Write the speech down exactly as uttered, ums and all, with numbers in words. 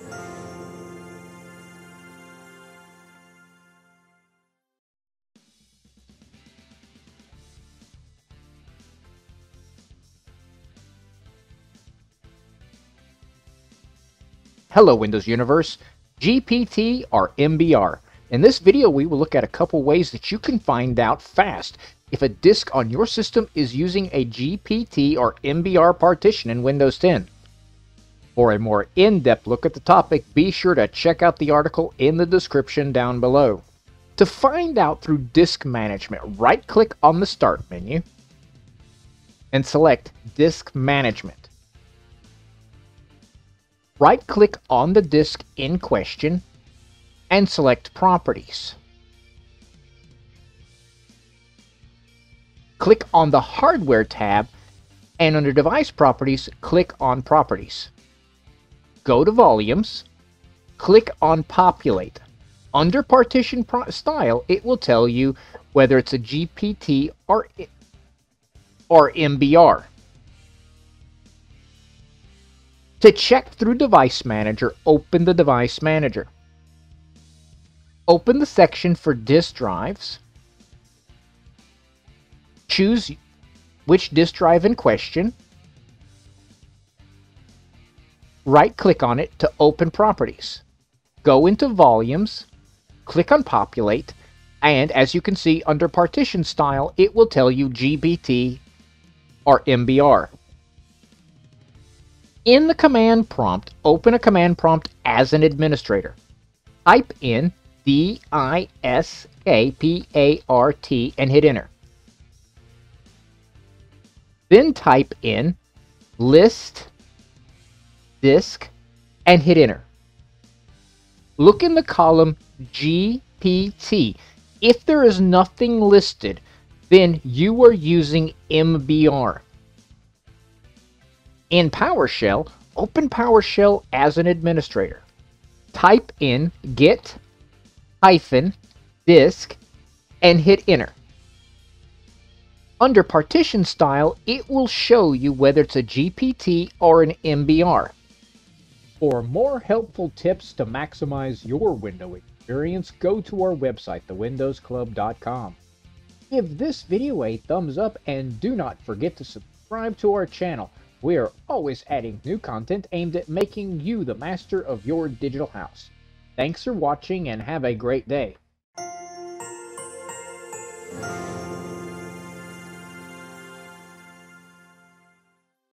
Hello Windows Universe, G P T or M B R. In this video we will look at a couple ways that you can find out fast if a disk on your system is using a G P T or M B R partition in Windows ten. For a more in-depth look at the topic, be sure to check out the article in the description down below. To find out through Disk Management, right-click on the Start menu and select Disk Management. Right-click on the disk in question and select Properties. Click on the Hardware tab and under Device Properties, click on Properties. Go to Volumes, click on Populate. Under Partition Style, it will tell you whether it's a G P T or, or M B R. To check through Device Manager, open the Device Manager. Open the section for disk drives. Choose which disk drive in question. Right-click on it to open Properties. Go into Volumes, click on Populate, and as you can see under Partition Style, it will tell you G P T or M B R. In the command prompt, open a command prompt as an administrator. Type in D I S K P A R T and hit enter. Then type in list disk and hit enter. Look in the column G P T. If there is nothing listed, then you are using M B R. In PowerShell, open PowerShell as an administrator. Type in git hyphen disk and hit enter. Under Partition Style, it will show you whether it's a G P T or an M B R. For more helpful tips to maximize your Windows experience, go to our website, the windows club dot com. Give this video a thumbs up and do not forget to subscribe to our channel. We are always adding new content aimed at making you the master of your digital house. Thanks for watching and have a great day.